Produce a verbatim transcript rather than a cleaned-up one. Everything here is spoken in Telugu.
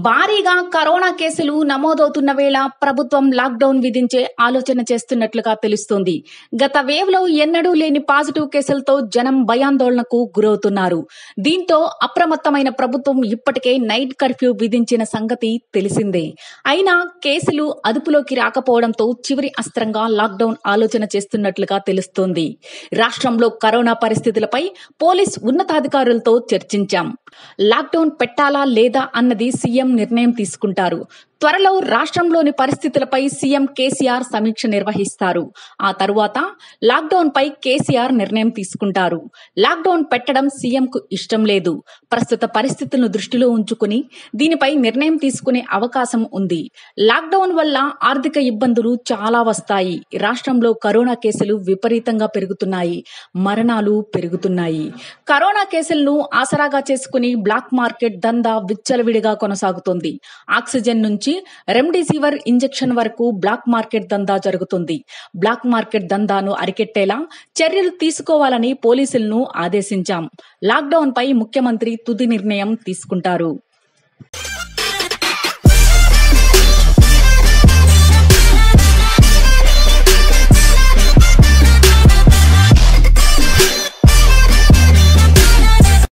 భారీగా కరోనా కేసులు నమోదవుతున్న వేళ ప్రభుత్వం లాక్డౌన్ విధించే ఆలోచన చేస్తున్నట్లుగా తెలుస్తోంది. గత వేవ్ లో ఎన్నడూ లేని పాజిటివ్ కేసులతో జనం భయాందోళనకు గురవుతున్నారు. దీంతో అప్రమత్తమైన ప్రభుత్వం ఇప్పటికే నైట్ కర్ఫ్యూ విధించిన సంగతి తెలిసిందే. అయినా కేసులు అదుపులోకి రాకపోవడంతో చివరి అస్త్రంగా లాక్డౌన్ ఆలోచన చేస్తున్నట్లుగా తెలుస్తోంది. రాష్ట్రంలో కరోనా పరిస్థితులపై పోలీస్ ఉన్నతాధికారులతో చర్చించాం. లాక్డౌన్ పెట్టాలా లేదా అన్నది సీఎం నిర్ణయం తీసుకుంటారు. త్వరలో రాష్ట్రంలోని పరిస్థితులపై సీఎం కేసీఆర్ సమీక్ష నిర్వహిస్తారు. ఆ తరువాత లాక్డౌన్ పై కేసీఆర్ నిర్ణయం తీసుకుంటారు. లాక్డౌన్ పెట్టడం సీఎంకు ఇష్టం లేదు. ప్రస్తుత పరిస్థితులను దృష్టిలో ఉంచుకుని దీనిపై నిర్ణయం తీసుకునే అవకాశం ఉంది. లాక్డౌన్ వల్ల ఆర్థిక ఇబ్బందులు చాలా వస్తాయి. రాష్ట్రంలో కరోనా కేసులు విపరీతంగా పెరుగుతున్నాయి. మరణాలు పెరుగుతున్నాయి. కరోనా కేసులను ఆసరాగా చేసుకుని బ్లాక్ మార్కెట్ దందా విచ్చలవిడిగా కొనసాగుతోంది. ఆక్సిజన్ నుంచి రెమ్డెసివిర్ ఇంజెక్షన్ వరకు బ్లాక్ మార్కెట్ దందా జరుగుతుంది. బ్లాక్ మార్కెట్ దందాను అరికెట్టేలా చర్యలు తీసుకోవాలని పోలీసులను ఆదేశించాం. లాక్డౌన్ పై ముఖ్యమంత్రి తుది నిర్ణయం తీసుకుంటారు.